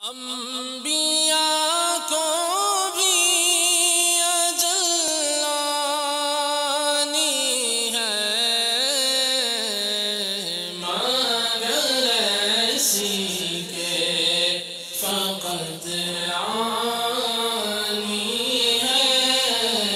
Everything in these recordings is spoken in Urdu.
انبیاء کو بھی اجل آنی ہے، مگر ایسی کہ فقط آنی ہے۔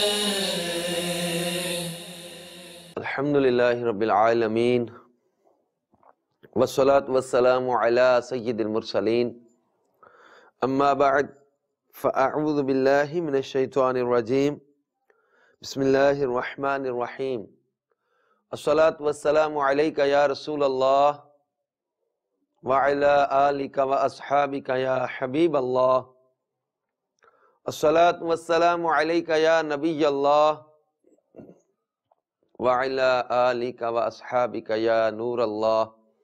الحمدللہ رب العالمین والصلاة والسلام علی سید المرسلین، اما بعد فاعوذ باللہ من الشیطان الرجیم، بسم اللہ الرحمن الرحیم۔ الصلاة والسلام علیک یا رسول اللہ وعلی آلک واصحابک یا حبیب اللہ۔ الصلاة والسلام علیک یا نبی اللہ وعلی آلک واصحابک یا نور اللہ۔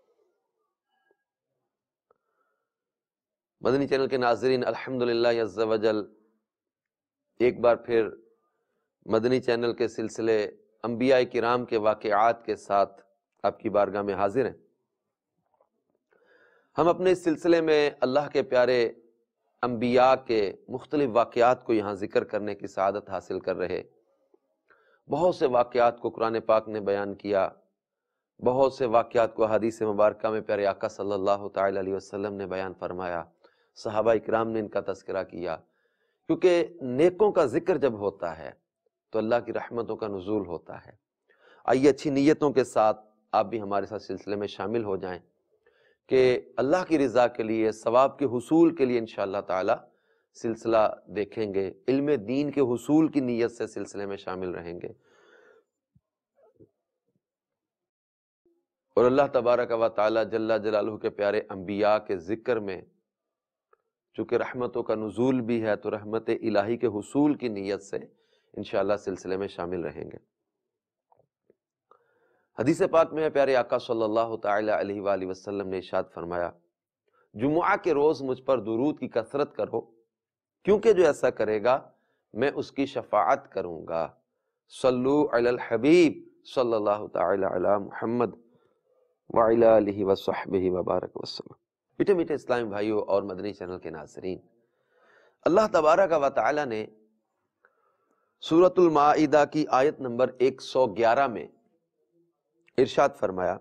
مدنی چینل کے ناظرین، الحمدللہ عز و جل ایک بار پھر مدنی چینل کے سلسلے انبیاء کرام کے واقعات کے ساتھ آپ کی بارگاہ میں حاضر ہیں۔ ہم اپنے اس سلسلے میں اللہ کے پیارے انبیاء کے مختلف واقعات کو یہاں ذکر کرنے کی سعادت حاصل کر رہے۔ بہت سے واقعات کو قرآن پاک نے بیان کیا، بہت سے واقعات کو حدیث مبارکہ میں پیارے آقا صلی اللہ تعالی علیہ وسلم نے بیان فرمایا، صحابہ اکرام نے ان کا تذکرہ کیا، کیونکہ نیکوں کا ذکر جب ہوتا ہے تو اللہ کی رحمتوں کا نزول ہوتا ہے۔ آئیے اچھی نیتوں کے ساتھ آپ بھی ہمارے ساتھ سلسلے میں شامل ہو جائیں کہ اللہ کی رضا کے لیے، ثواب کے حصول کے لیے انشاءاللہ تعالی سلسلہ دیکھیں گے، علم دین کے حصول کی نیت سے سلسلے میں شامل رہیں گے، اور اللہ تبارک و تعالی جل جلالہ کے پیارے انبیاء کے ذکر میں چونکہ رحمتوں کا نزول بھی ہے تو رحمت الہی کے حصول کی نیت سے انشاءاللہ سلسلے میں شامل رہیں گے۔ حدیث پاک میں ہے پیارے آقا صلی اللہ تعالی علیہ وآلہ وسلم نے ارشاد فرمایا، جمعہ کے روز مجھ پر درود کی کثرت کرو، کیونکہ جو ایسا کرے گا میں اس کی شفاعت کروں گا۔ صلو علی الحبیب صلی اللہ تعالی علی محمد وعلی آلہ وصحبہ وبارک وسلم۔ میٹھے میٹھے اسلامی بھائیوں اور مدنی چینل کے ناظرین، اللہ تبارک و تعالی نے سورۃ المائدہ کی آیت نمبر 111 میں ارشاد فرمایا،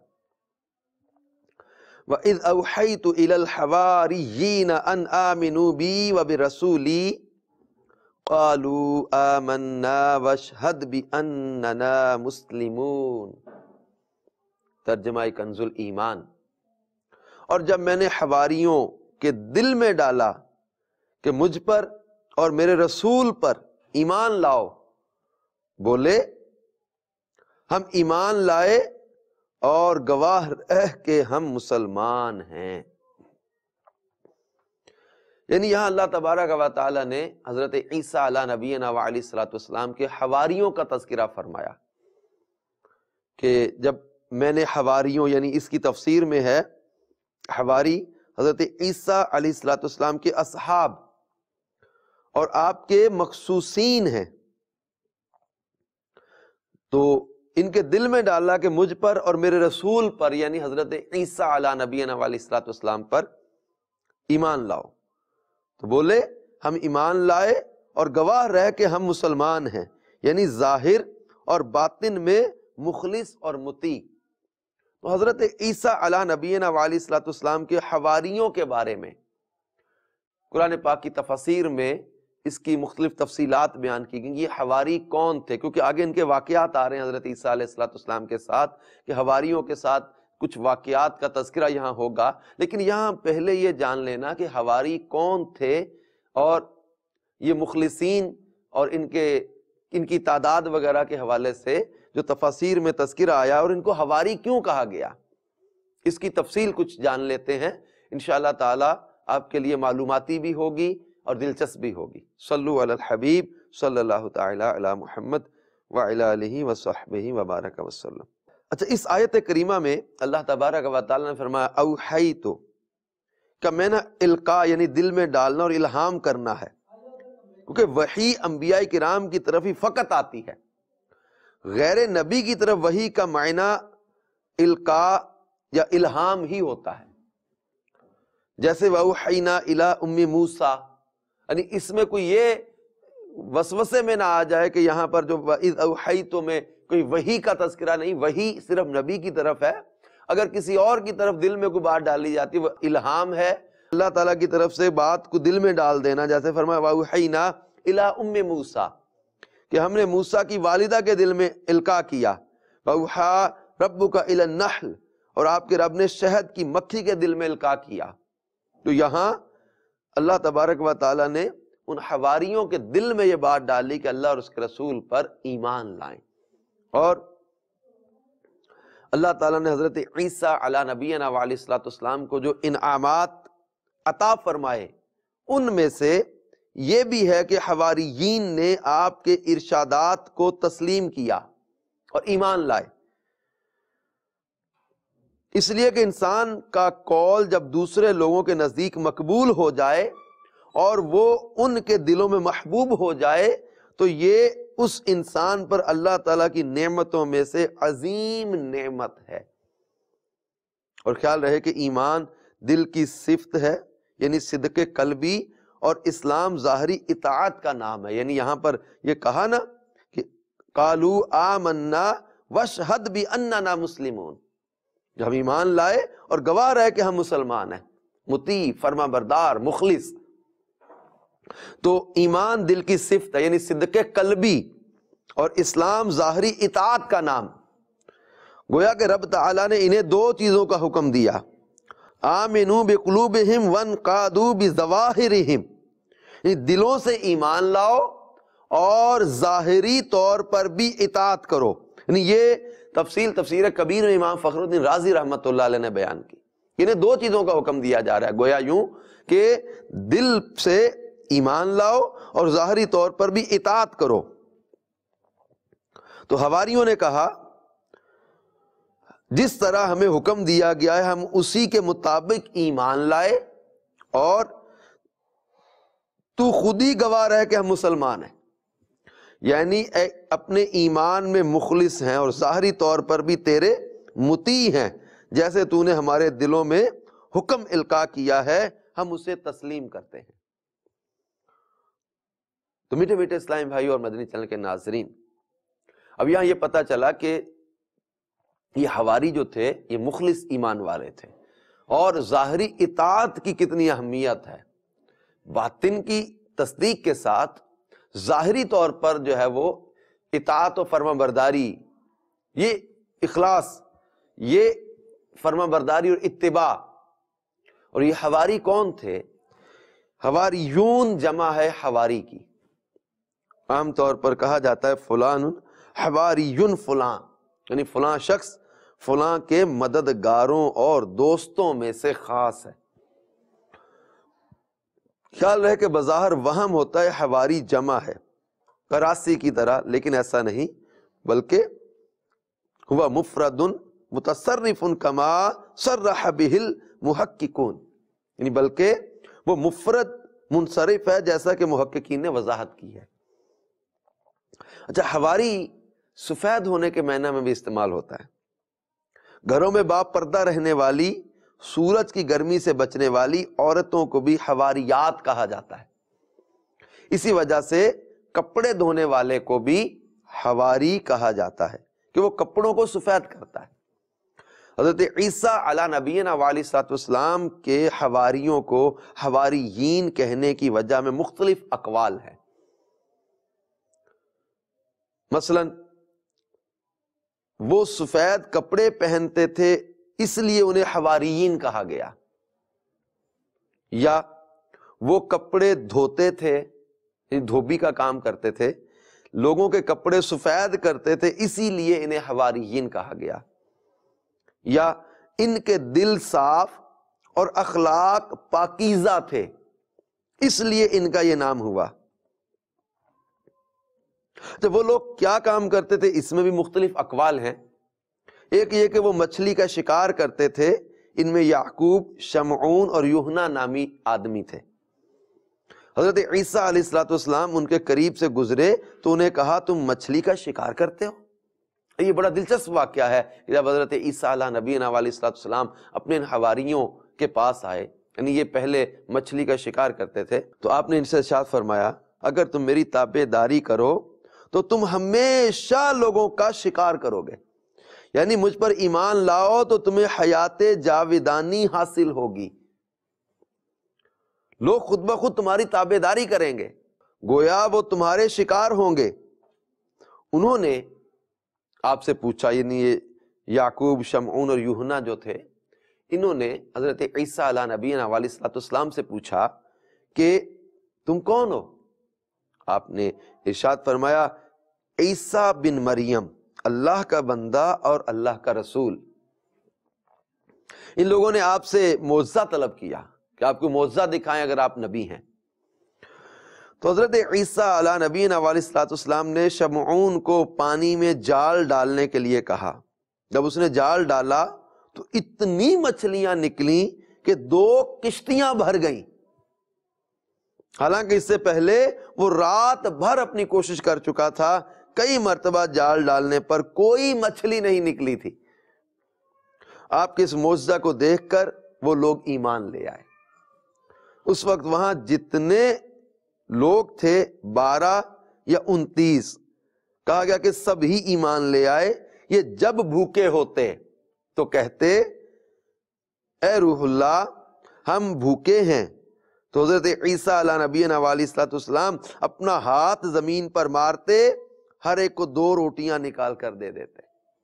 وَإِذْ أَوْحَيْتُ إِلَى الْحَوَارِيِّينَ أَنْ آمِنُوا بِي وَبِرَسُولِي قَالُوا آمَنَّا وَاشْهَدْ بِأَنَّنَا مُسْلِمُونَ۔ ترجمہ کنز الایمان۔ اور جب میں نے حواریوں کے دل میں ڈالا کہ مجھ پر اور میرے رسول پر ایمان لاؤ، بولے ہم ایمان لائے اور گواہ رہ کہ ہم مسلمان ہیں۔ یعنی یہاں اللہ تبارک و تعالی نے حضرت عیسیٰ علیہ نبینا وعلیہ الصلوۃ والسلام کے حواریوں کا تذکرہ فرمایا کہ جب میں نے حواریوں، یعنی اس کی تفسیر میں ہے حواری حضرت عیسیٰ علیہ الصلوۃ والسلام کے اصحاب اور آپ کے مخصوصین ہیں، تو ان کے دل میں ڈالا کہ مجھ پر اور میرے رسول پر یعنی حضرت عیسیٰ علیہ نبینا علیہ الصلوۃ والسلام پر ایمان لاؤ، تو بولے ہم ایمان لائے اور گواہ رہ کہ ہم مسلمان ہیں، یعنی ظاہر اور باطن میں مخلص اور مطیع۔ تو حضرت عیسیٰ علیہ نبینا علیہ الصلوۃ والسلام کے حواریوں کے بارے میں قرآن پاک کی تفاسیر میں اس کی مختلف تفصیلات بیان کی گئی، یہ حواری کون تھے، کیونکہ آگے ان کے واقعات آ رہے ہیں حضرت عیسیٰ علیہ الصلوۃ والسلام کے ساتھ کہ حواریوں کے ساتھ کچھ واقعات کا تذکرہ یہاں ہوگا، لیکن یہاں پہلے یہ جان لینا کہ حواری کون تھے اور یہ مخلصین اور ان کی تعداد وغیرہ کے حوالے سے جو تفاسیر میں تذکرہ آیا اور ان کو حواری کیوں کہا گیا، اس کی تفصیل کچھ جان لیتے ہیں، انشاءاللہ تعالی آپ کے لیے معلوماتی بھی ہوگی اور دلچسپ بھی ہوگی۔ صلو علی الحبیب صلی اللہ تعالی علی محمد وعلی آلہ وصحبہ وبارک وسلم۔ اچھا، اس آیت کریمہ میں اللہ تبارک و تعالی نے فرمایا اوحیت، کہ میں نے القاء یعنی دل میں ڈالنا اور الہام کرنا ہے، کیونکہ وحی انبیاء کرام کی طرف ہی فقط آتی ہے، غیر نبی کی طرف وحی کا معنی القاء یا الہام ہی ہوتا ہے۔ جیسے وَأَوْحَيْنَا إِلَىٰ أُمِّ مُوسَىٰ، یعنی اس میں کوئی یہ وسوسے میں نہ آ جائے کہ یہاں پر جو وَإِذْ أَوْحَيْتُ میں کوئی وحی کا تذکرہ نہیں، وحی صرف نبی کی طرف ہے۔ اگر کسی اور کی طرف دل میں کوئی بات ڈالی جاتی ہے وہ الہام ہے، اللہ تعالیٰ کی طرف سے بات کو دل میں ڈال دینا، جیسے فرمایا وَأَوْحَيْنَا إِلَىٰ أُمِّ مُوسَىٰ کہ ہم نے موسیٰ کی والدہ کے دل میں القاء کیا، وَأَوْحَىٰ رَبُّكَ إِلَى النَّحْلِ اور آپ کے رب نے شہد کی مکھی کے دل میں القاء کیا۔ تو یہاں اللہ تبارک و تعالیٰ نے ان حواریوں کے دل میں یہ بات ڈالی کہ اللہ اور اس کے رسول پر ایمان لائیں، اور اللہ تعالیٰ نے حضرت عیسیٰ علی نبینا وعلیہ الصلوۃ والسلام کو جو انعامات عطا فرمائے ان میں سے یہ بھی ہے کہ حواریین نے آپ کے ارشادات کو تسلیم کیا اور ایمان لائے۔ اس لیے کہ انسان کا قول جب دوسرے لوگوں کے نزدیک مقبول ہو جائے اور وہ ان کے دلوں میں محبوب ہو جائے تو یہ اس انسان پر اللہ تعالیٰ کی نعمتوں میں سے عظیم نعمت ہے۔ اور خیال رہے کہ ایمان دل کی صفت ہے، یعنی صدق قلبی، اور اسلام ظاہری اطاعت کا نام ہے۔ یعنی یہاں پر یہ کہا نا کہ قالوا آمنا واشہد باننا مسلمون، جب ہم ایمان لائے اور گواہ رہے کہ ہم مسلمان ہیں، مطیع، فرما بردار، مخلص۔ تو ایمان دل کی صفت ہے، یعنی صدق قلبی، اور اسلام ظاہری اطاعت کا نام۔ گویا کہ رب تعالیٰ نے انہیں دو چیزوں کا حکم دیا، آمنوا بقلوبہم وانقادوا بظواہرہم، یعنی دلوں سے ایمان لاؤ اور ظاہری طور پر بھی اطاعت کرو۔ یعنی یہ تفصیل تفسیر کبیر میں امام فخر الدین رازی رحمۃ اللہ علیہ نے بیان کی، انہیں دو چیزوں کا حکم دیا جا رہا ہے، گویا یوں کہ دل سے ایمان لاؤ اور ظاہری طور پر بھی اطاعت کرو۔ تو حواریوں نے کہا جس طرح ہمیں حکم دیا گیا ہے ہم اسی کے مطابق ایمان لائے، اور تو خود ہی گواہ رہے کہ ہم مسلمان ہیں، یعنی اپنے ایمان میں مخلص ہیں اور ظاہری طور پر بھی تیرے مطیع ہیں، جیسے تو نے ہمارے دلوں میں حکم القاء کیا ہے ہم اسے تسلیم کرتے ہیں۔ تو میٹھے میٹھے اسلامی بھائی اور مدنی چینل کے ناظرین، اب یہاں یہ پتہ چلا کہ یہ حواری جو تھے یہ مخلص ایمان والے تھے، اور ظاہری اطاعت کی کتنی اہمیت ہے۔ باطن کی تصدیق کے ساتھ ظاہری طور پر جو ہے وہ اطاعت و فرما برداری، یہ اخلاص، یہ فرما برداری اور اتباع۔ اور یہ حواری کون تھے؟ حواریون جمع ہے حواری کی۔ عام طور پر کہا جاتا ہے فلان حواریون فلاں، یعنی فلاں شخص فلاں کے مددگاروں اور دوستوں میں سے خاص ہے۔ خیال رہے کہ بظاہر وہم ہوتا ہے حواری جمع ہے کراسی کی طرح، لیکن ایسا نہیں، بلکہ ہوا مفرد متصرف کما صرح بہ المحققون، یعنی بلکہ وہ مفرد منصرف ہے جیسا کہ محققین نے وضاحت کی ہے۔ اچھا، حواری سفید ہونے کے معنی میں بھی استعمال ہوتا ہے۔ گھروں میں با پردہ رہنے والی، سورج کی گرمی سے بچنے والی عورتوں کو بھی حواریات کہا جاتا ہے۔ اسی وجہ سے کپڑے دھونے والے کو بھی حواری کہا جاتا ہے کہ وہ کپڑوں کو سفید کرتا ہے۔ حضرت عیسیٰ علی نبینا وعلیہ الصلوۃ والسلام کے حواریوں کو حواریین کہنے کی وجہ میں مختلف اقوال ہیں۔ مثلا وہ سفید کپڑے پہنتے تھے اس لیے انہیں حواریین کہا گیا، یا وہ کپڑے دھوتے تھے، یعنی دھوبی کا کام کرتے تھے، لوگوں کے کپڑے سفید کرتے تھے اسی لیے انہیں حواریین کہا گیا، یا ان کے دل صاف اور اخلاق پاکیزہ تھے اس لیے ان کا یہ نام ہوا۔ جب وہ لوگ کیا کام کرتے تھے اس میں بھی مختلف اقوال ہیں۔ ایک یہ کہ وہ مچھلی کا شکار کرتے تھے، ان میں یعقوب، شمعون اور یوحنا نامی آدمی تھے۔ حضرت عیسیٰ علیہ الصلوۃ والسلام ان کے قریب سے گزرے تو انہیں کہا تم مچھلی کا شکار کرتے ہو؟ یہ بڑا دلچسپ واقعہ ہے کہ جب حضرت عیسیٰ علیہ نبینا علیہ الصلوۃ والسلام اپنے ان حواریوں کے پاس آئے یعنی یہ پہلے مچھلی کا شکار کرتے تھے، تو آپ نے ان سے ارشاد فرمایا اگر تم میری تابع داری کرو تو تم ہمیشہ لوگوں کا شکار کرو گے، یعنی مجھ پر ایمان لاؤ تو تمہیں حیات جاودانی حاصل ہوگی، لوگ خود بخود تمہاری تابع داری کریں گے، گویا وہ تمہارے شکار ہوں گے۔ انہوں نے آپ سے پوچھا، یعنی یہ یعقوب، شمعون اور یوحنا جو تھے، انہوں نے حضرت عیسیٰ علیہ نبینا علیہ الصلوۃ والسلام سے پوچھا کہ تم کون ہو؟ آپ نے ارشاد فرمایا عیسیٰ بن مریم، اللہ کا بندہ اور اللہ کا رسول۔ ان لوگوں نے آپ سے معجزہ طلب کیا کہ آپ کو معجزہ دکھائیں اگر آپ نبی ہیں۔ تو حضرت عیسیٰ علیہ نبینا علیہ الصلوۃ والسلام نے شمعون کو پانی میں جال ڈالنے کے لیے کہا۔ جب اس نے جال ڈالا تو اتنی مچھلیاں نکلیں کہ 2 کشتیاں بھر گئیں، حالانکہ اس سے پہلے وہ رات بھر اپنی کوشش کر چکا تھا، کئی مرتبہ جال ڈالنے پر کوئی مچھلی نہیں نکلی تھی۔ آپ کے اس معجزہ کو دیکھ کر وہ لوگ ایمان لے آئے۔ اس وقت وہاں جتنے لوگ تھے 12 یا 29، کہا گیا کہ سب ہی ایمان لے آئے۔ یہ جب بھوکے ہوتے تو کہتے اے روح اللہ ہم بھوکے ہیں، تو حضرت عیسیٰ علیہ نبینا علیہ الصلوۃ والسلام اپنا ہاتھ زمین پر مارتے، ہر ایک کو 2 روٹیاں نکال کر دے دیتے۔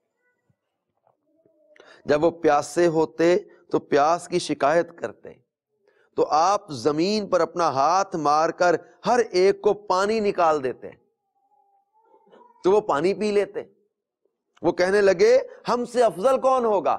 جب وہ پیاسے ہوتے تو پیاس کی شکایت کرتے تو آپ زمین پر اپنا ہاتھ مار کر ہر ایک کو پانی نکال دیتے تو وہ پانی پی لیتے۔ وہ کہنے لگے ہم سے افضل کون ہوگا؟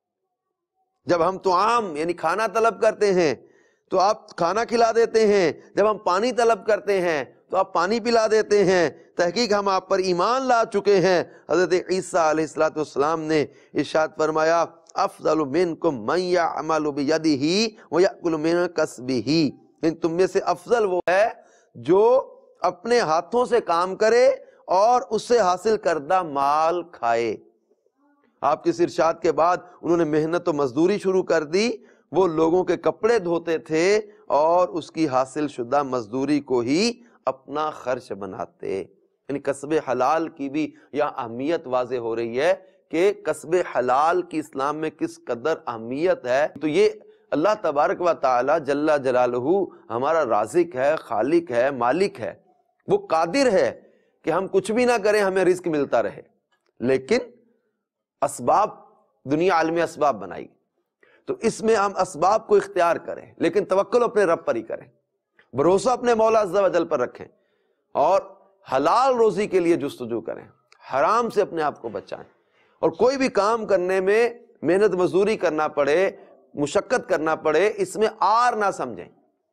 جب ہم طعام یعنی کھانا طلب کرتے ہیں تو آپ کھانا کھلا دیتے ہیں، جب ہم پانی طلب کرتے ہیں تو آپ پانی پلا دیتے ہیں، تحقیق ہم آپ پر ایمان لا چکے ہیں۔ حضرت عیسیٰ علیہ الصلوۃ والسلام نے ارشاد فرمایا افضل منکم من یعمل بیدہ ویأکل من کسبہ، ان تم میں سے افضل وہ ہے جو اپنے ہاتھوں سے کام کرے اور اس سے حاصل کردہ مال کھائے۔ آپ کے اس ارشاد کے بعد انہوں نے محنت و مزدوری شروع کر دی، وہ لوگوں کے کپڑے دھوتے تھے اور اس کی حاصل شدہ مزدوری کو ہی اپنا خرچ بناتے۔ یعنی کسب حلال کی بھی یہاں اہمیت واضح ہو رہی ہے کہ کسب حلال کی اسلام میں کس قدر اہمیت ہے۔ تو یہ اللہ تبارک و تعالی جل جلالہ ہمارا رازق ہے، خالق ہے، مالک ہے، وہ قادر ہے کہ ہم کچھ بھی نہ کریں ہمیں رزق ملتا رہے، لیکن اسباب، دنیا عالم اسباب بنائی، تو اس میں ہم اسباب کو اختیار کریں لیکن توکل اپنے رب پر ہی کریں، بھروسہ اپنے مولا عز و جل پر رکھیں اور حلال روزی کے لیے جستجو کریں، حرام سے اپنے آپ کو بچائیں، اور کوئی بھی کام کرنے میں محنت مزدوری کرنا پڑے، مشقت کرنا پڑے، اس میں آر نہ سمجھیں۔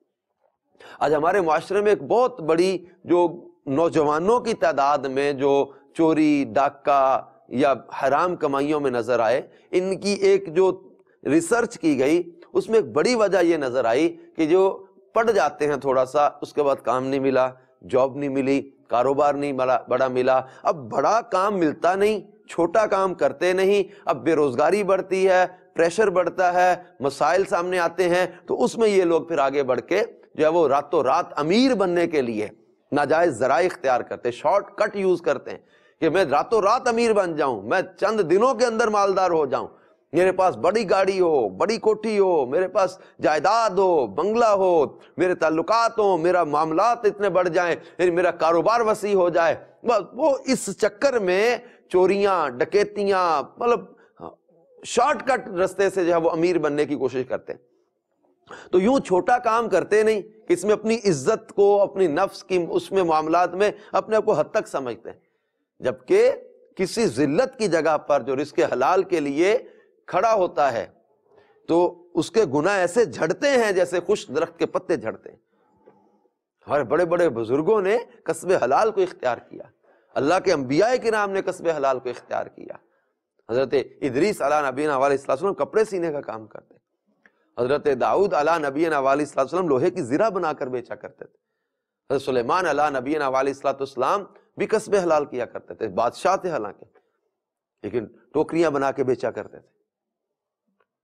آج ہمارے معاشرے میں ایک بہت بڑی جو نوجوانوں کی تعداد میں جو چوری، ڈاکہ یا حرام کمائیوں میں نظر آئے، ان کی ایک جو ریسرچ کی گئی اس میں ایک بڑی وجہ یہ نظر آئی کہ جو پڑھ جاتے ہیں تھوڑا سا، اس کے بعد کام نہیں ملا، جاب نہیں ملی، کاروبار نہیں بڑا ملا، اب بڑا کام ملتا نہیں، چھوٹا کام کرتے نہیں، اب بے روزگاری بڑھتی ہے، پریشر بڑھتا ہے، مسائل سامنے آتے ہیں، تو اس میں یہ لوگ پھر آگے بڑھ کے جو ہے وہ راتوں رات امیر بننے کے لیے ناجائز ذرائع اختیار کرتے، شارٹ کٹ یوز کرتے ہیں کہ میں راتوں رات امیر بن جاؤں، میں چند دنوں کے اندر مالدار ہو جاؤں، میرے پاس بڑی گاڑی ہو، بڑی کوٹھی ہو، میرے پاس جائیداد ہو، بنگلہ ہو، میرے تعلقات ہوں، میرا معاملات اتنے بڑھ جائیں، میرا کاروبار وسیع ہو جائے، وہ اس چکر میں چوریاں، ڈکیتیاں، مطلب شارٹ کٹ رستے سے جو ہے وہ امیر بننے کی کوشش کرتے ہیں۔ تو یوں چھوٹا کام کرتے نہیں کہ اس میں اپنی عزت کو، اپنی نفس کی اس میں معاملات میں اپنے آپ کو حد تک سمجھتے ہیں، جبکہ کسی ذلت کی جگہ پر جو رزق حلال کے لیے کھڑا ہوتا ہے تو اس کے گناہ ایسے جھڑتے ہیں جیسے خشک درخت کے پتے جھڑتے ہیں۔ ہمارے بڑے بڑے بزرگوں نے کسب حلال کو اختیار کیا، اللہ کے انبیاء کرام نے کسب حلال کو اختیار کیا۔ حضرت ادریس علیہ نبینا علیہ السلام کپڑے سینے کا کام کرتے، حضرت داؤد علیہ نبینا علیہ السلام لوہے کی زرہ بنا کر بیچا کرتے تھے، حضرت سلیمان علیہ نبینا علیہ السلام بھی کسب حلال کیا کرتے تھے، بادشاہ تھے حالانکہ، لیکن ٹوکریاں بنا کے بیچا کرتے تھے۔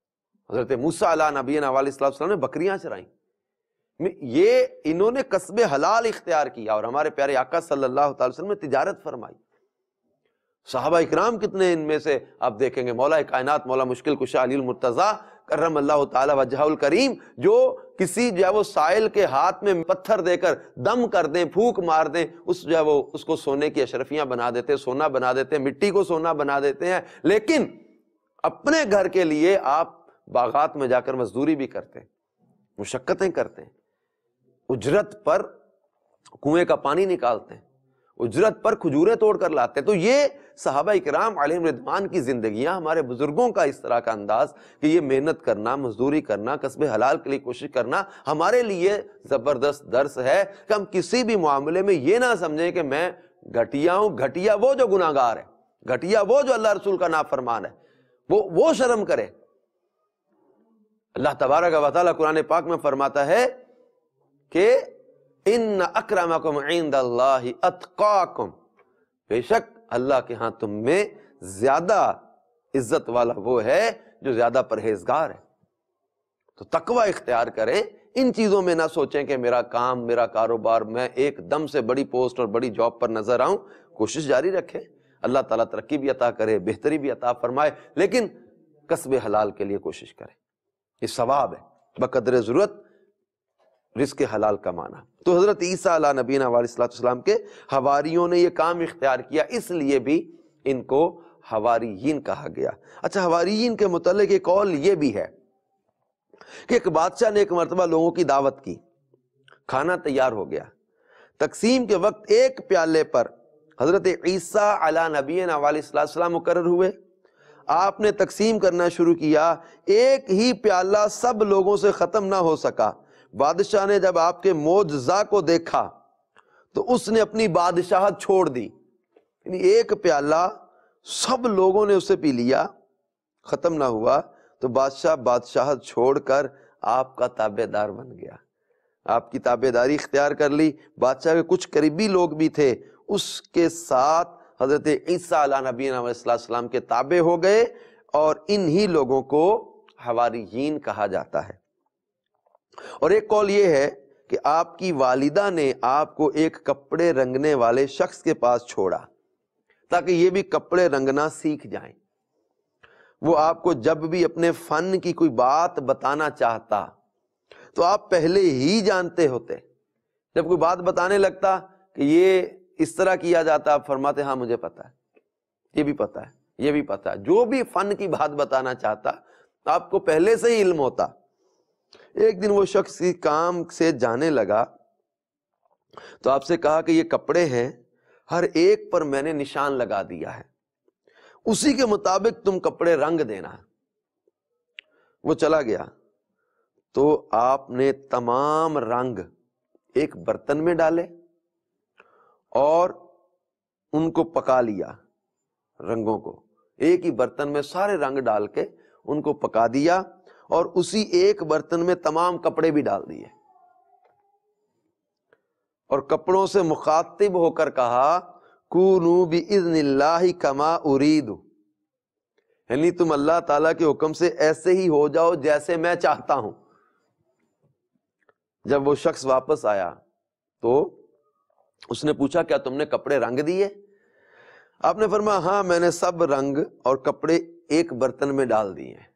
حضرت موسیٰ علیہ نبینا علیہ السلام نے بکریاں چرائیں، یہ انہوں نے کسب حلال اختیار کیا، اور ہمارے پیارے آقا صلی اللہ تعالی وسلم نے تجارت فرمائی۔ صحابہ اکرام کتنے ان میں سے آپ دیکھیں گے، مولا کائنات مولا مشکل کشا علی المرتضیٰ کرم اللہ تعالی وجہہ الکریم، جو کسی جو ہے وہ سائل کے ہاتھ میں پتھر دے کر دم کر دیں، پھونک مار دیں، اس جو ہے وہ اس کو سونے کی اشرفیاں بنا دیتے، سونا بنا دیتے، مٹی کو سونا بنا دیتے ہیں، لیکن اپنے گھر کے لیے آپ باغات میں جا کر مزدوری بھی کرتے ہیں، مشقتیں کرتے ہیں، اجرت پر کنویں کا پانی نکالتے ہیں، اجرت پر کھجوریں توڑ کر لاتے ہیں۔ تو یہ صحابہ اکرام علیہم رضوان کی زندگیاں، ہمارے بزرگوں کا اس طرح کا انداز کہ یہ محنت کرنا، مزدوری کرنا، کسب حلال کے لیے کوشش کرنا ہمارے لیے زبردست درس ہے کہ ہم کسی بھی معاملے میں یہ نہ سمجھیں کہ میں گھٹیا ہوں۔ گھٹیا وہ جو گناہ گار ہے، گھٹیا وہ جو اللہ رسول کا نافرمان ہے، وہ شرم کرے۔ اللہ تبارک و تعالیٰ قرآن پاک میں فرماتا ہے کہ ان اکرمکم عند اللہ اتقاکم، بے شک اللہ کے ہاں تم میں زیادہ عزت والا وہ ہے جو زیادہ پرہیزگار ہے۔ تو تقوی اختیار کریں، ان چیزوں میں نہ سوچیں کہ میرا کام، میرا کاروبار، میں ایک دم سے بڑی پوسٹ اور بڑی جاب پر نظر آؤں۔ کوشش جاری رکھیں، اللہ تعالیٰ ترقی بھی عطا کرے، بہتری بھی عطا فرمائے، لیکن کسب حلال کے لیے کوشش کریں، یہ ثواب ہے، بقدر ضرورت رزق حلال کمانا۔ تو حضرت عیسیٰ علیہ نبینا علیہ السلام کے حواریوں نے یہ کام اختیار کیا، اس لیے بھی ان کو حواریین کہا گیا۔ اچھا، حواریین کے متعلق ایک قول یہ بھی ہے کہ ایک بادشاہ نے ایک مرتبہ لوگوں کی دعوت کی، کھانا تیار ہو گیا، تقسیم کے وقت ایک پیالے پر حضرت عیسیٰ علیہ نبینا علیہ السلام مقرر ہوئے۔ آپ نے تقسیم کرنا شروع کیا، ایک ہی پیالہ سب لوگوں سے ختم نہ ہو سکا۔ بادشاہ نے جب آپ کے معجزہ کو دیکھا تو اس نے اپنی بادشاہت چھوڑ دی، یعنی ایک پیالہ سب لوگوں نے اسے پی لیا، ختم نہ ہوا، تو بادشاہ بادشاہت چھوڑ کر آپ کا تابع دار بن گیا، آپ کی تابع داری اختیار کر لی۔ بادشاہ کے کچھ قریبی لوگ بھی تھے، اس کے ساتھ حضرت عیسیٰ علیہ نبینا علیہ السلام کے تابع ہو گئے، اور انہی لوگوں کو حواریین کہا جاتا ہے۔ اور ایک قول یہ ہے کہ آپ کی والدہ نے آپ کو ایک کپڑے رنگنے والے شخص کے پاس چھوڑا تاکہ یہ بھی کپڑے رنگنا سیکھ جائیں۔ وہ آپ کو جب بھی اپنے فن کی کوئی بات بتانا چاہتا تو آپ پہلے ہی جانتے ہوتے، جب کوئی بات بتانے لگتا کہ یہ اس طرح کیا جاتا، آپ فرماتے ہاں مجھے پتا ہے، یہ بھی پتا ہے، یہ بھی پتا ہے۔ جو بھی فن کی بات بتانا چاہتا آپ کو پہلے سے ہی علم ہوتا۔ ایک دن وہ شخص کی کام سے جانے لگا تو آپ سے کہا کہ یہ کپڑے ہیں، ہر ایک پر میں نے نشان لگا دیا ہے، اسی کے مطابق تم کپڑے رنگ دینا ہے۔ وہ چلا گیا تو آپ نے تمام رنگ ایک برتن میں ڈالے اور ان کو پکا لیا، رنگوں کو ایک ہی برتن میں سارے رنگ ڈال کے ان کو پکا دیا، اور اسی ایک برتن میں تمام کپڑے بھی ڈال دیے، اور کپڑوں سے مخاطب ہو کر کہا کونوا باذن اللہ کما ارید، یعنی تم اللہ تعالیٰ کے حکم سے ایسے ہی ہو جاؤ جیسے میں چاہتا ہوں۔ جب وہ شخص واپس آیا تو اس نے پوچھا کیا تم نے کپڑے رنگ دیے؟ آپ نے فرمایا ہاں میں نے سب رنگ اور کپڑے ایک برتن میں ڈال دیے ہیں،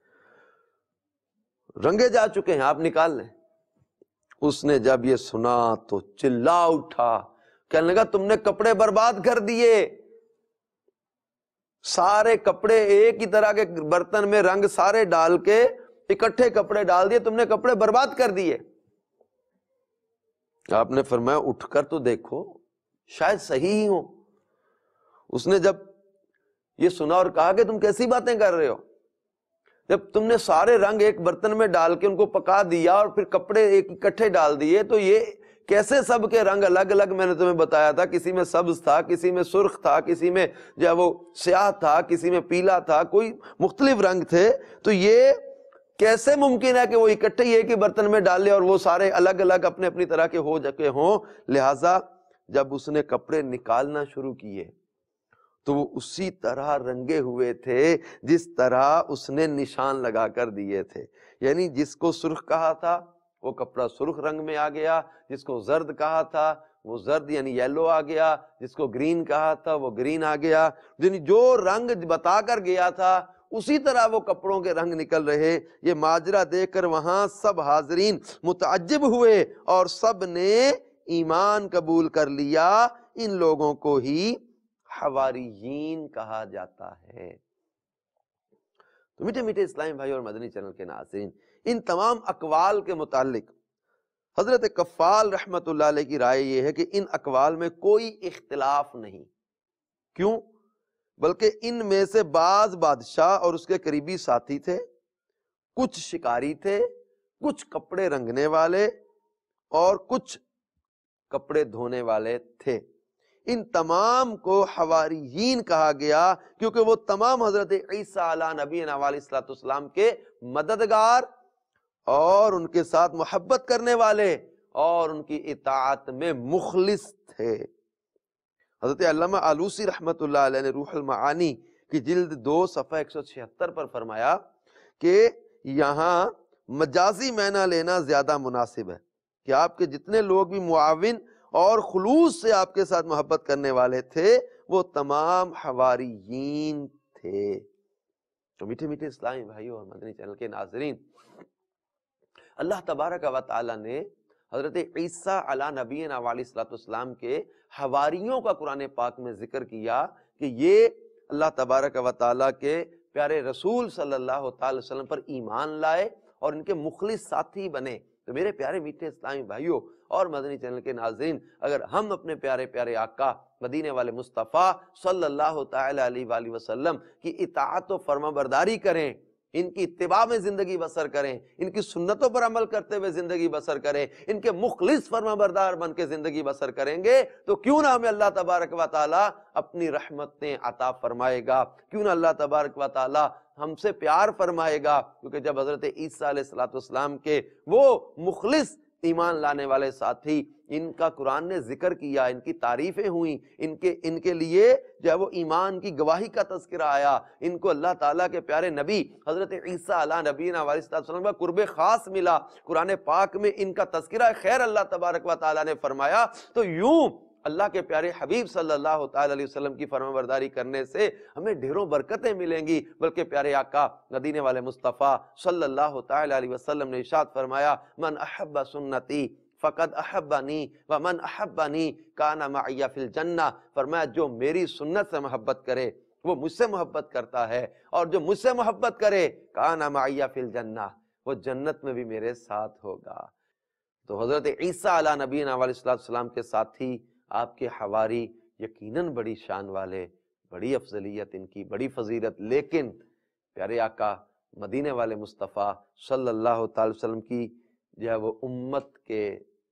رنگے جا چکے ہیں، آپ نکال لیں۔ اس نے جب یہ سنا تو چلا اٹھا، کہنے لگا تم نے کپڑے برباد کر دیے، سارے کپڑے ایک ہی طرح کے برتن میں رنگ سارے ڈال کے اکٹھے کپڑے ڈال دیے، تم نے کپڑے برباد کر دیے۔ آپ نے فرمایا اٹھ کر تو دیکھو شاید صحیح ہی ہو۔ اس نے جب یہ سنا اور کہا کہ تم کیسی باتیں کر رہے ہو، جب تم نے سارے رنگ ایک برتن میں ڈال کے ان کو پکا دیا اور پھر کپڑے ایک اکٹھے ڈال دیے، تو یہ کیسے سب کے رنگ الگ الگ؟ میں نے تمہیں بتایا تھا کسی میں سبز تھا، کسی میں سرخ تھا، کسی میں جو ہے وہ سیاہ تھا، کسی میں پیلا تھا، کوئی مختلف رنگ تھے، تو یہ کیسے ممکن ہے کہ وہ اکٹھے ایک ہی برتن میں ڈالے اور وہ سارے الگ الگ اپنے اپنی طرح کے ہو جکے ہوں؟ لہٰذا جب اس نے کپڑے نکالنا شروع کیے تو وہ اسی طرح رنگے ہوئے تھے جس طرح اس نے نشان لگا کر دیے تھے. یعنی جس کو سرخ کہا تھا وہ کپڑا سرخ رنگ میں آ گیا، جس کو زرد کہا تھا وہ زرد یعنی یلو آ گیا، جس کو گرین کہا تھا وہ گرین آ گیا. یعنی جو رنگ بتا کر گیا تھا اسی طرح وہ کپڑوں کے رنگ نکل رہے. یہ ماجرا دیکھ کر وہاں سب حاضرین متعجب ہوئے اور سب نے ایمان قبول کر لیا. ان لوگوں کو ہی حواریین کہا جاتا ہے. تو میٹھے میٹھے اسلامی بھائی اور مدنی چینل کے ناظرین، ان تمام اقوال کے متعلق حضرت کفال رحمت اللہ علیہ کی رائے یہ ہے کہ ان اقوال میں کوئی اختلاف نہیں. کیوں؟ بلکہ ان میں سے بعض بادشاہ اور اس کے قریبی ساتھی تھے، کچھ شکاری تھے، کچھ کپڑے رنگنے والے اور کچھ کپڑے دھونے والے تھے. ان تمام کو حواریین کہا گیا کیونکہ وہ تمام حضرت عیسیٰ علیہ نبینا علیہ الصلوۃ والسلام کے مددگار اور ان کے ساتھ محبت کرنے والے اور ان کی اطاعت میں مخلص تھے. حضرت علامہ آلوسی رحمت اللہ علیہ نے روح المعانی کی جلد 2 صفحہ 176 پر فرمایا کہ یہاں مجازی معنی لینا زیادہ مناسب ہے کہ آپ کے جتنے لوگ بھی معاون اور خلوص سے آپ کے ساتھ محبت کرنے والے تھے وہ تمام حواریین تھے. تو میٹھے میٹھے اسلامی بھائیوں اور مدنی چینل کے ناظرین، اللہ تبارک و تعالی نے حضرت عیسیٰ علیہ نبینا علیہ الصلوۃ والسلام کے حواریوں کا قرآن پاک میں ذکر کیا کہ یہ اللہ تبارک و تعالی کے پیارے رسول صلی اللہ تعالی وسلم پر ایمان لائے اور ان کے مخلص ساتھی بنے. تو میرے پیارے میٹھے اسلامی بھائیوں اور مدنی چینل کے ناظرین، اگر ہم اپنے پیارے پیارے آقا مدینے والے مصطفیٰ صلی اللہ تعالی علیہ وآلہ وسلم کی اطاعت و فرما برداری کریں، ان کی اتباع میں زندگی بسر کریں، ان کی سنتوں پر عمل کرتے ہوئے زندگی بسر کریں، ان کے مخلص فرما بردار بن کے زندگی بسر کریں گے تو کیوں نہ ہمیں اللہ تبارک و تعالی اپنی رحمتیں عطا فرمائے گا، کیوں نہ اللہ تبارک و تعالی ہم سے پیار فرمائے گا. کیونکہ جب حضرت عیسیٰ علیہ الصلوۃ والسلام کے وہ مخلص ایمان لانے والے ساتھی ان کا قرآن نے ذکر کیا، ان کی تعریفیں ہوئیں، ان کے لیے جو ہے وہ ایمان کی گواہی کا تذکرہ آیا، ان کو اللہ تعالیٰ کے پیارے نبی حضرت عیسیٰ علیہ نبینا علیہ السلام کا قرب خاص ملا، قرآن پاک میں ان کا تذکرہ خیر اللہ تبارک و تعالیٰ نے فرمایا. تو یوں اللہ کے پیارے حبیب صلی اللہ تعالی علیہ وسلم کی فرما برداری کرنے سے ہمیں ڈھیروں برکتیں ملیں گی. بلکہ پیارے آقا مدینے والے مصطفیٰ صلی اللہ تعالی علیہ وسلم نے ارشاد فرمایا، من احب سنتی فقد احبنی ومن احبنی کان معی فی الجنہ. فرمایا جو میری سنت سے محبت کرے وہ مجھ سے محبت کرتا ہے، اور جو مجھ سے محبت کرے کان معی فی الجنہ، وہ جنت میں بھی میرے ساتھ ہوگا. تو حضرت عیسیٰ علیہ نبینا علیہ السلام کے ساتھی، آپ کے حواری یقیناً بڑی شان والے، بڑی افضلیت ان کی، بڑی فضیلت. لیکن پیارے آقا مدینے والے مصطفیٰ صلی اللہ تعالی وسلم کی جو ہے وہ امت کے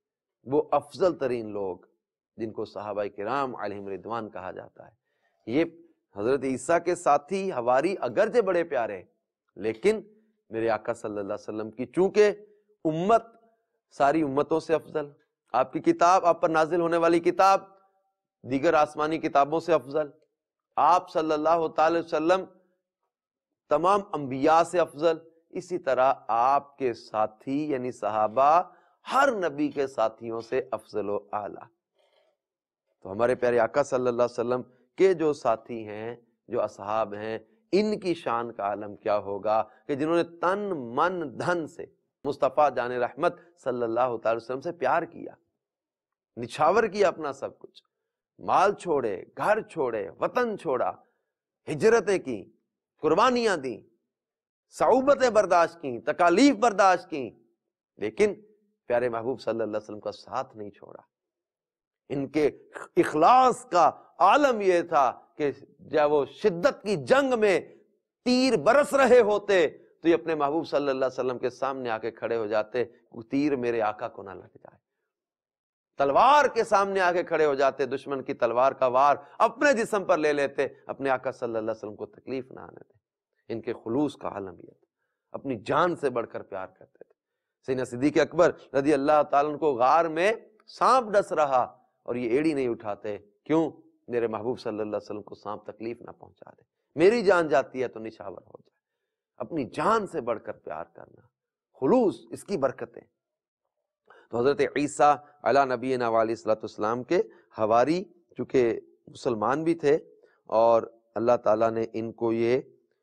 وہ افضل ترین لوگ جن کو صحابہ کرام علیہم رضوان کہا جاتا ہے، یہ حضرت عیسیٰ کے ساتھی حواری اگرچہ بڑے پیارے، لیکن میرے آقا صلی اللہ علیہ وسلم کی چونکہ امت ساری امتوں سے افضل، آپ کی کتاب، آپ پر نازل ہونے والی کتاب دیگر آسمانی کتابوں سے افضل، آپ صلی اللہ تعالی وسلم تمام انبیاء سے افضل، اسی طرح آپ کے ساتھی یعنی صحابہ ہر نبی کے ساتھیوں سے افضل و اعلیٰ. تو ہمارے پیارے آقا صلی اللہ علیہ وسلم کے جو ساتھی ہیں، جو اصحاب ہیں، ان کی شان کا عالم کیا ہوگا کہ جنہوں نے تن من دھن سے مصطفیٰ جان رحمت صلی اللہ تعالی وسلم سے پیار کیا، نچھاور کیا اپنا سب کچھ، مال چھوڑے، گھر چھوڑے، وطن چھوڑا، ہجرتیں کی، قربانیاں دیں، صعوبتیں برداشت کی، تکالیف برداشت کی، لیکن پیارے محبوب صلی اللہ علیہ وسلم کا ساتھ نہیں چھوڑا. ان کے اخلاص کا عالم یہ تھا کہ جب وہ شدت کی جنگ میں تیر برس رہے ہوتے تو یہ اپنے محبوب صلی اللہ علیہ وسلم کے سامنے آ کے کھڑے ہو جاتے، تیر میرے آقا کو نہ لگ جائے. تلوار کے سامنے آ کے کھڑے ہو جاتے، دشمن کی تلوار کا وار اپنے جسم پر لے لیتے، اپنے آقا صلی اللہ علیہ وسلم کو تکلیف نہ آنے دے. ان کے خلوص کا عالم یہ تھا، اپنی جان سے بڑھ کر پیار کرتے تھے. سیدنا صدیق اکبر رضی اللہ تعالیٰ عنہ کو غار میں سانپ ڈس رہا اور یہ ایڑی نہیں اٹھاتے. کیوں؟ میرے محبوب صلی اللہ علیہ وسلم کو سانپ تکلیف نہ پہنچا دے، میری جان جاتی ہے تو نشاور ہو جائے۔ اپنی جان سے بڑھ کر پیار کرنا، خلوص، اس کی برکتیں۔ تو حضرت عیسیٰ علی نبینا علیہ الصلوۃ والسلام کے حواری چونکہ مسلمان بھی تھے، اور اللہ تعالیٰ نے ان کو یہ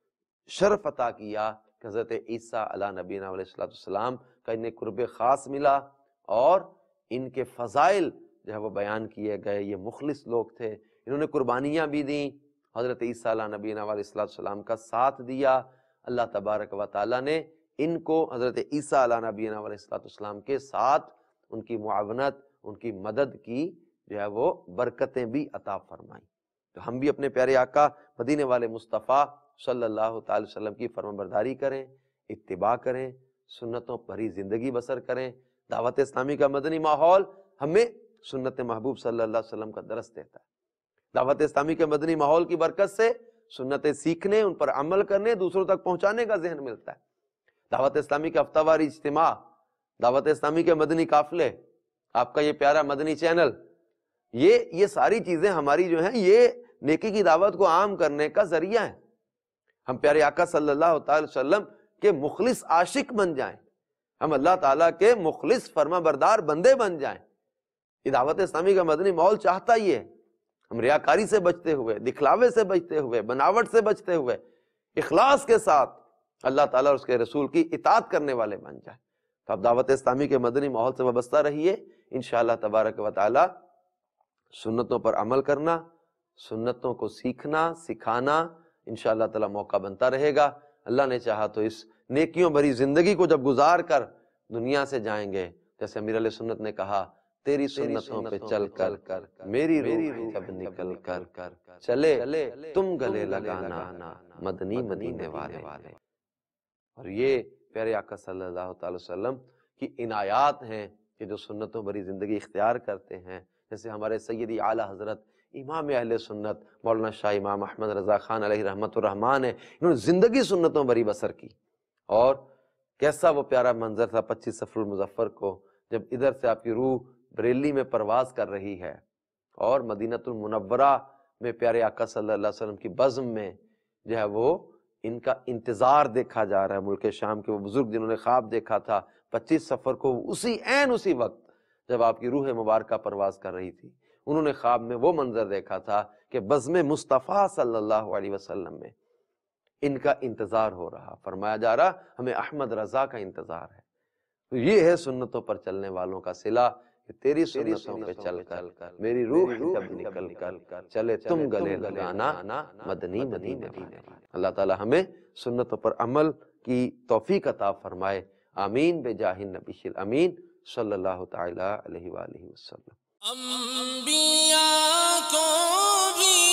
شرف عطا کیا کہ حضرت عیسیٰ علی نبینا علیہ الصلوۃ والسلام کا انہیں قرب خاص ملا، اور ان کے فضائل جو ہے وہ بیان کیے گئے۔ یہ مخلص لوگ تھے، انہوں نے قربانیاں بھی دیں، حضرت عیسیٰ علی نبینا علیہ الصلوۃ والسلام کا ساتھ دیا۔ اللہ تبارک و تعالیٰ نے ان کو حضرت عیسیٰ علی نبینا علیہ الصلوۃ والسلام کے ساتھ ان کی معاونت، ان کی مدد کی جو ہے وہ برکتیں بھی عطا فرمائیں۔ تو ہم بھی اپنے پیارے آقا مدینے والے مصطفیٰ صلی اللہ تعالی وسلم کی فرمانبرداری کریں، اتباع کریں، سنتوں پر ہی زندگی بسر کریں۔ دعوت اسلامی کا مدنی ماحول ہمیں سنت محبوب صلی اللہ علیہ وسلم کا درس دیتا ہے۔ دعوت اسلامی کے مدنی ماحول کی برکت سے سنتیں سیکھنے، ان پر عمل کرنے، دوسروں تک پہنچانے کا ذہن ملتا ہے۔ دعوت اسلامی کا ہفتہ واری اجتماع، دعوت اسلامی کے مدنی قافلے، آپ کا یہ پیارا مدنی چینل، یہ ساری چیزیں ہماری جو ہیں یہ نیکی کی دعوت کو عام کرنے کا ذریعہ ہیں۔ ہم پیارے آقا صلی اللہ تعالی وسلم کے مخلص عاشق بن جائیں، ہم اللہ تعالیٰ کے مخلص فرما بردار بندے بن جائیں۔ یہ دعوت اسلامی کا مدنی ماحول چاہتا ہی ہے، ہم ریاکاری سے بچتے ہوئے، دکھلاوے سے بچتے ہوئے، بناوٹ سے بچتے ہوئے، اخلاص کے ساتھ اللہ تعالیٰ اور اس کے رسول کی اطاعت کرنے والے بن جائیں۔ تو آپ دعوت اسلامی کے مدنی ماحول سے وابستہ رہیے، انشاءاللہ تبارک و تعالی سنتوں پر عمل کرنا، سنتوں کو سیکھنا، سکھانا انشاءاللہ تعالی موقع بنتا رہے گا۔ اللہ نے چاہا تو اس نیکیوں بھری زندگی کو جب گزار کر دنیا سے جائیں گے، جیسے امیر علیہ سنت نے کہا، تیری سنتوں پہ چل کر میری روح جب نکل کر چلے تم گلے لگانا مدنی مدینے والے۔ اور یہ پیارے آقا صلی اللہ تعالی وسلم کی عنایات ہیں کہ جو سنتوں بھری زندگی اختیار کرتے ہیں، جیسے ہمارے سیدی اعلیٰ حضرت امام اہل سنت مولانا شاہ امام احمد رضا خان علیہ رحمت الرحمن ہے، انہوں نے زندگی سنتوں بھری بسر کی۔ اور کیسا وہ پیارا منظر تھا 25 صفر المظفر کو، جب ادھر سے آپ کی روح بریلی میں پرواز کر رہی ہے اور مدینۃ المنورہ میں پیارے آقا صلی اللہ علیہ وسلم کی بزم میں جو ہے وہ ان کا انتظار دیکھا جا رہا ہے۔ ملک شام کے وہ بزرگ جنہوں نے خواب دیکھا تھا 25 صفر کو، اسی وقت جب آپ کی روح مبارکہ پرواز کر رہی تھی، انہوں نے خواب میں وہ منظر دیکھا تھا کہ بزم مصطفیٰ صلی اللہ علیہ وسلم میں ان کا انتظار ہو رہا، فرمایا جا رہا ہمیں احمد رضا کا انتظار ہے۔ تو یہ ہے سنتوں پر چلنے والوں کا صلہ کہ تیری سنتوں پہ چل کر میری روح جب نکل کر چلے تم گلے لگانا مدنی مدینے والے۔ اللہ تعالی ہمیں سنتوں پر عمل کی توفیق عطا فرمائے، آمین بجاہ النبی الامین صلی اللہ تعالی علیہ وآلہ وسلم۔ انبیاء کو بھی